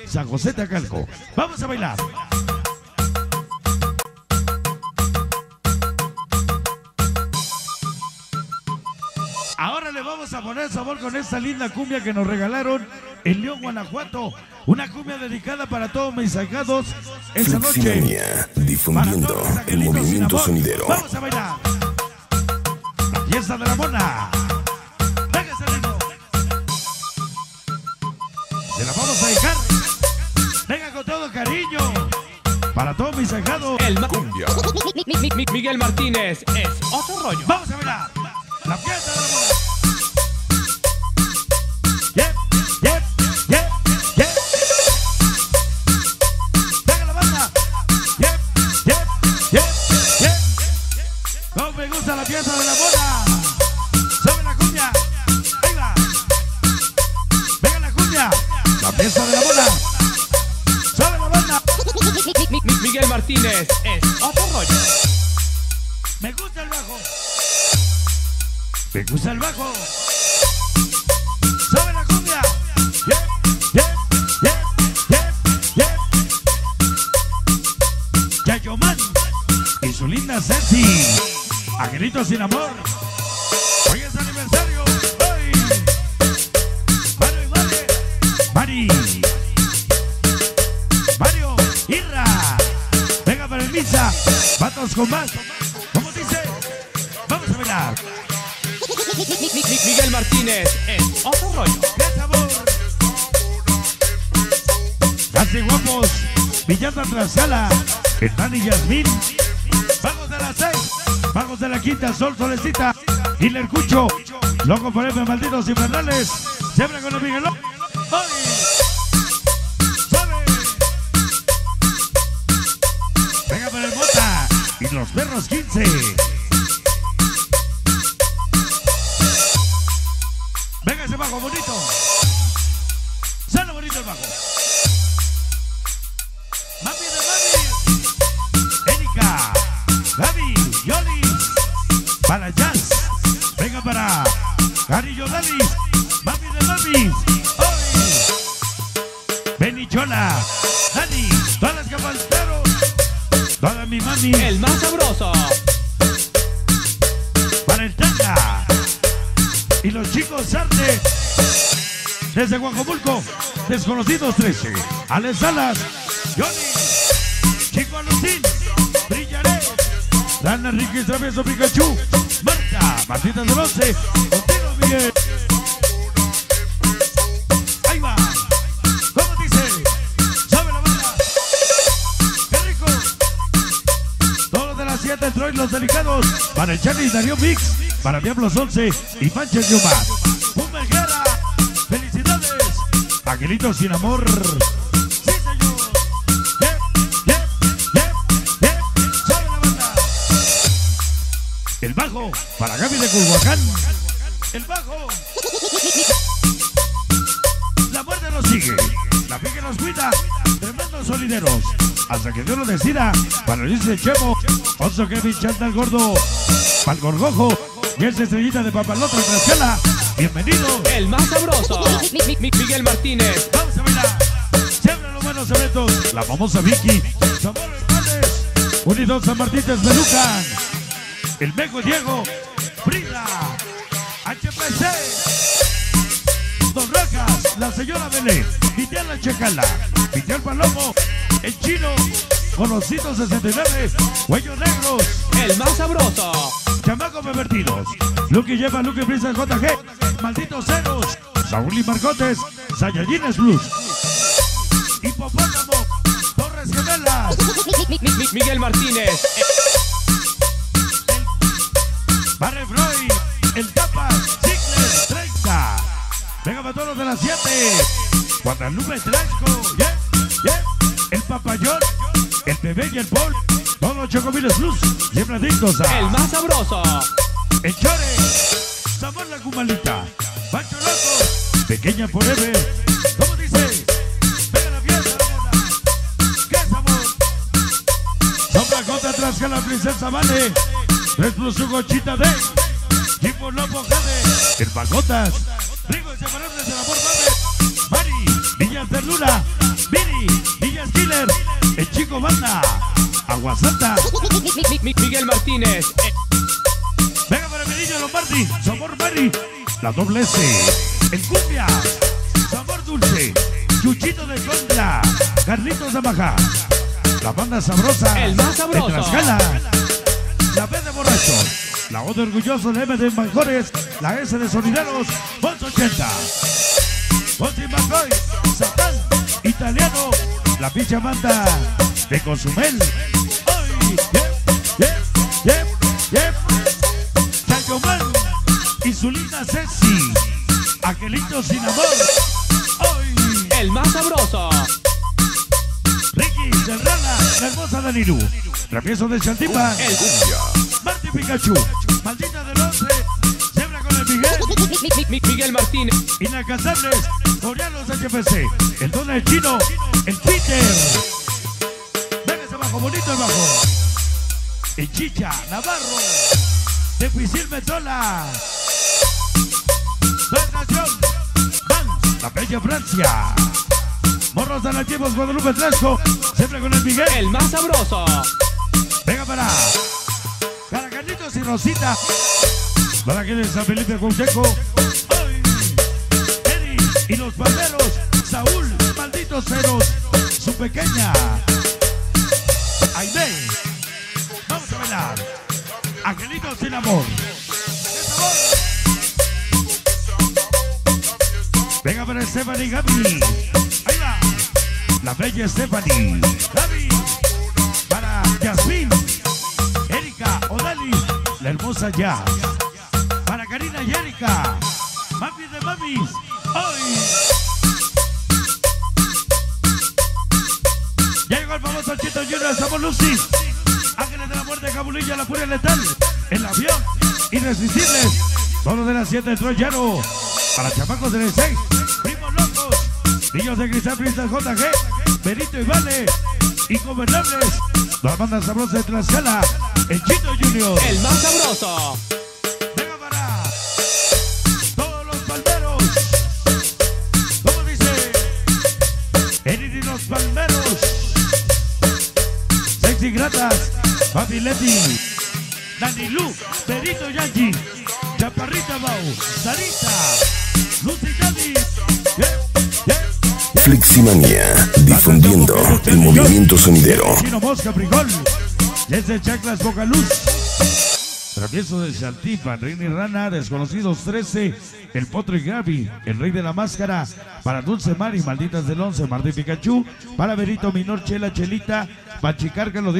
San José Tacalco. Vamos a bailar. Ahora le vamos a poner sabor con esta linda cumbia que nos regalaron en León, Guanajuato. Una cumbia dedicada para todos mis ahijados esta noche. Difundiendo el movimiento sonidero. Vamos a bailar. La fiesta de la mona. Venga ese ritmo. Se la vamos a dejar. Venga con todo cariño. Para todos mis ahijados. El cumbia. Miguel Martínez es otro rollo. Vamos a bailar. La fiesta de la mona. Me gusta la fiesta de la mona. Sube la cumbia. Ahí va. Venga la cumbia. La fiesta de la mona. Sube la banda. Miguel Martínez es otro rollo. Me gusta el bajo. Me gusta el bajo. Sube la cumbia. Yeah, yeah, yeah, yeah, yeah. Yayoman y su linda Ceci. Angelitos sin amor. Hoy es aniversario. Hoy. Mario y Mari. Mario. Irra. Venga para el misa. Vatos con más. ¿Cómo dice? Vamos a bailar. Miguel Martínez es otro rollo. ¡Qué sabor! Casi guapos. Villata Tlaxcala. Hernán y Yasmín. Vamos de las 6. Vamos de la quinta, Sol Solecita, Hiller Cucho, Loco por F, Malditos Infernales, siempre con el Miguelón. ¡Hoy! ¡Suave! Venga para el Mota y los Perros 15. Venga ese bajo bonito. Sale bonito el bajo. Mami de Mami. Erika, Gaby, Yoli. Para Jazz, venga para Gary Yodalis, Mami de Mami, hoy, Benichola, Dani, todas las caballeros, toda mi mami, El más sabroso. para el Tanga, y los chicos Arte, desde Guajomulco, Desconocidos 13, Alex Salas, Johnny, Chico Alucín, Brillaré, Dan Enrique Travieso Pikachu, Marta, Martita del 11, contigo Miguel. Ahí va. ¿Cómo dice? Sabe la banda. ¡Qué rico! Todos de las 7, Troy los delicados. Para el Charlie Darío Mix. Para Diablos 11 y Panches de Omar. ¡Puma Guerra! ¡Felicidades! Angelitos sin amor. El bajo para Gaby de Culhuacán. El bajo. La muerte nos sigue. La fe que nos cuida. Tremendos solideros. Hasta que Dios lo decida. Para Luis el Chemo. Oso Kevin Chanta el Gordo. Pal Gorgojo. Y esa estrellita de Papalotra Tlaxcala. Bienvenido. El más sabroso. Miguel Martínez. Vamos a bailar. Siempre los buenos eventos. La famosa Vicky. Sabor Hermanes. Unidos San Martín de Esmelucan. El Meco Diego, Frida, HPC, Don Rojas, la señora Belén, Vitial La Chacala, Vitial Palomo, el Chino, Conocidos 69, Cuellos Negros, El más sabroso. Chamacos Pervertidos, Lucky Lleva, Lucky Prisa JG, Malditos Ceros, Saúl y Marcotes, Saiyajines Blues, Hipopótamo, Torres Gemelas, Miguel Martínez. Barre Freud, el Tapas, Ziggler, 30. Venga para todos de las 7. Guadalupe Trasco, yeah, yeah. El Papayón, el Bebé y el Paul. Todos los Chocomiles Plus, siempre adictos a El más sabroso. el Chore, Sabor la Cumalita, Pancho Loco, Pequeña Forever. ¿Cómo dice? Venga la fiesta, la moda. ¡Qué sabor! Sombra contra Tlaxcala, Princesa Vale. 3 plus su gochita de Tipo Lobo Jade, el Pagotas, Rigo Inseparables del Amor Mame, Mari, Villa Ternura, Alias Killer, el Chico Banda, Aguasanta. Miguel Martínez. Venga para mi niño Lombardi, Sabor Mari, la doble S, el Cumbia, Sabor Dulce, Chuchito de Contra, Carlitos de Baja, la banda sabrosa, El más sabroso. de Tlaxcala, la B de Borrachos, la O de Orgulloso, la M de Mejores, la S de Sonideros, Bolso 80, Bolsi Macoy, Satán, Italiano, la Picha Manta de Cozumel, ¡ay! ¡Yep! Chayoman, Insulina Sexy, Angelito Sin Amor, ¡ay! El más sabroso. Ricky Serrana, la hermosa Danilu, Travieso de Chantipa, El Marty Pikachu, Maldita del 11, Siembra con el Miguel, Miguel Martínez. Inalcanzables, Coreanos HPC, el Don del Chino, el Peter, véngase bajo, bonito el bajo, el Chicha, Navarro, de Pisil Metola, Nación, Vans, la Bella Francia, Morros de Nativos, Guadalupe Trasco, siempre con el Miguel, El más sabroso. venga para Caracanitos y Rosita, para que de San Felipe Consejo, Eri y los Palmeros, Saúl, Malditos Ceros, su pequeña, Aide, vamos a bailar, Angelitos Sin Amor, venga para Stephanie y Gaby, ahí va, la bella Stephanie, Gaby, para Yasmín, Erika, Odali, la hermosa Jazz, para Karina y Erika, Mami de Mamis, hoy. Ya llegó el famoso Chito Junior, somos Lucy, Ángeles de la Muerte, Cabulilla, la Furia Letal, el avión, Irresistibles, todos de las 7 Troyano, para chamacos del 6, Primos Locos, Niños de Cristal, Pristas JG, Benito y Vale, Ingobernables, la banda sabrosa de Tlaxcala, el Chito Junior. El más sabroso. Venga para todos los palmeros. ¿Cómo dice? Erin y los palmeros. Sexy Gratas, Papi Leti, Dani Lu, Perito Yankee, Chaparrita Bau, Sarita, Lucy Yanni. Fliximania, difundiendo el movimiento sonidero. Chino Mosca Frigol, desde Chaclas Bocaluz, Travieso de Chantipa, Reina y Rana, Desconocidos 13, El Potro y Gaby, El Rey de la Máscara, para Dulce Mari, Malditas del 11, Martín Pikachu, para Berito Minor, Chela, Chelita, Pachicarca, lo